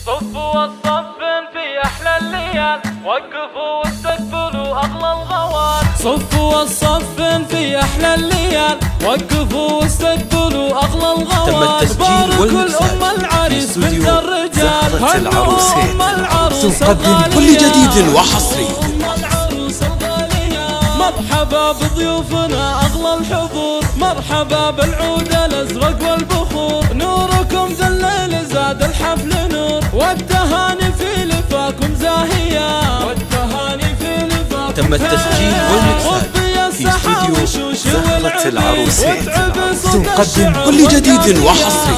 صفوا والصف في أحلى الليال، وقفوا واستقبلوا أغلى الغوال. صفوا والصف في أحلى الليال، وقفوا واستقبلوا أغلى الغوال. تم التسجيل والمكساج في استوديو زهرة العروسين. سنقدم كل جديد وحصري. مرحبا بضيوفنا أغلى الحضور، مرحبا بالعود الأزرق والبخور. نوركم ذا الليل زاد الحفل نور، والتهاني في لفاكم زاهية، والتهاني في لفاكم. تم التسجيل والمكساج في استوديو زهرة العروسين. سنقدم كل جديد وحصري.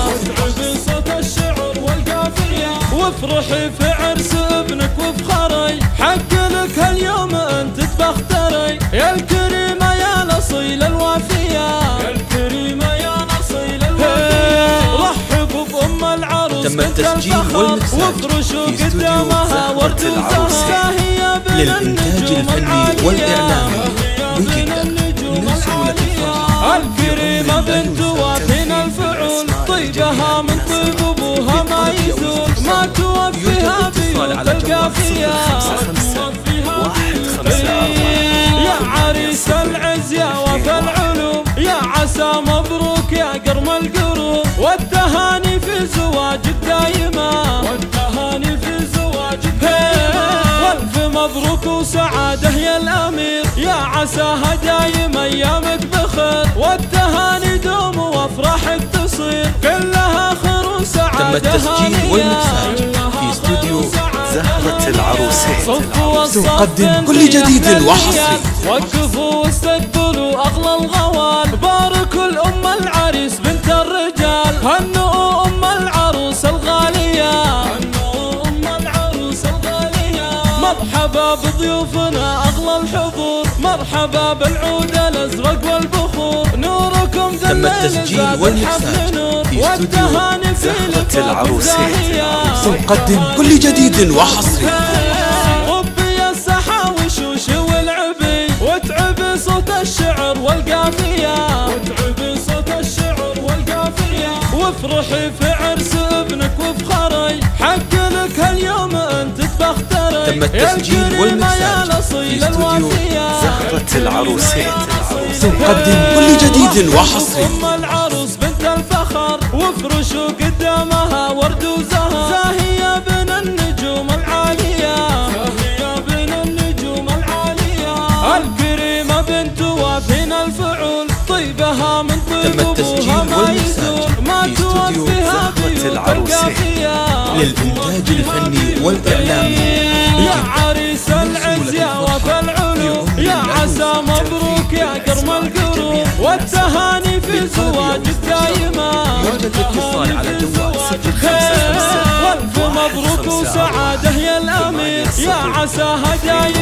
وافرحي في عرس ابنك وافخري، حق لك هاليوم انت تبختري. يا الكريمة يا الأصيل الوافية، يا الكريمة يا الأصيل الوافية. رحبوا بأم العروس تم التسجيل والمكساج وافرشوا قدامها ورد وزهرة. للإنتاج الفني والإعلامي بجدة. نرسل لك الفرحة. الكريمة بنت وافينا الفعول، طيبها من طيب أبوها ما يزول. ما توفيها بيوت القافية، يا عريس العز يا وفا العلوم، يا عسى مبروك يا قرم القروم. والتهاني في زواجك دايما، والتهاني في زواجك دايما. والف مبروك وسعادة يا الأمير، يا عساها دايما أيامك بخير. والتهاني دوم وافراحك تصير، كلها خير وسعادة. تم التسجيل والمكساج في استوديو زهرة العروسين. سنقدم كل جديد وحصري. وقفوا واستقبلوا أغلى الغوال، باركوا الأم العريس بنت الرجال. هنئوا أم العروس الغالية، هنئوا أم العروس الغالية. مرحبا بضيوفنا أغلى الحضور، مرحبا بالعود الأزرق والبخور. نوركم ذا الليل زاد الحفل نور، والتهاني في زهرة العروسين. سنقدم كل جديد وحصري. غبي السحاوي شوشي والعبي، وتعبي صوت الشعر والقافية، وتعبي صوت الشعر والقافية. وافرحي في عرس ابنك وافخري، حق لك هاليوم انت تبختري. تم التسجيل والمكساج في استوديو زهرة العروسين. سنقدم كل جديد وحصري. أم العروس بنت الفخر، وافرشوا قدامها ورد وزهر. زاهية بين النجوم العالية، زاهية بين النجوم العالية. الكريمة بنت وافينا الفعول، طيبها من طيب أبوها ما يزول. ما توفيها بيوت القافية. للإنتاج الفني والإعلامي يا عريس العز يا وفا العلوم، يا عسى مبروك يا قرم القروم. والتهاني في زواجك دايما، يوجد الاتصال على جوال 055. والف مبروك وسعادة يا الأمير، يا عساها دايما